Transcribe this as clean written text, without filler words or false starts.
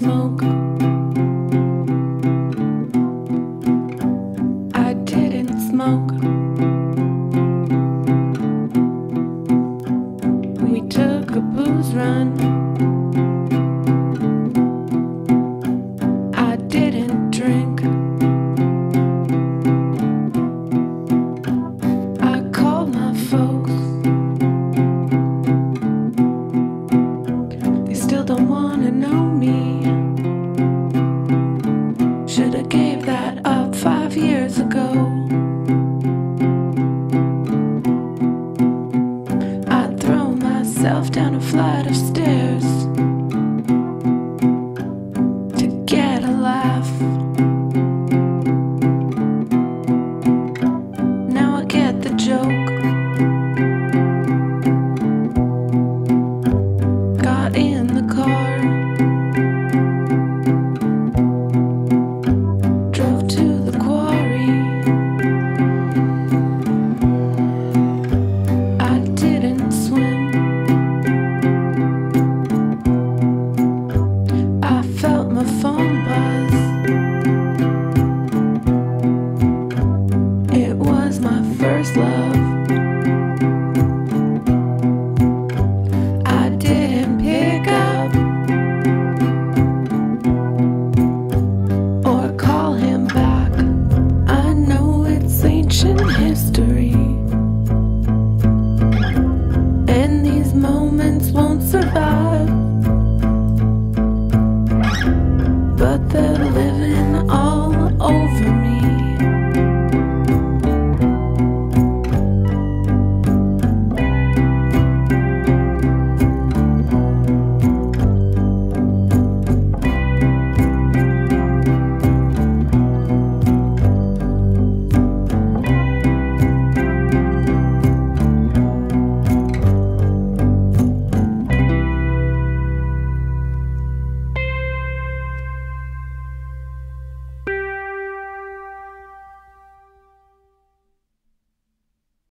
smoke. I didn't smoke. We took a booze run. I didn't drink. I called my folks. They still don't wanna know me. Shoulda gave that up 5 years ago. I'd throw myself down a flight of stairs to get a laugh. Now I get the joke. Got in the car, drove to the quarry. I didn't swim. I felt my phone buzz. It was my first love. I didn't pick up or call him back. I know it's ancient history, and these moments won't survive, but they'll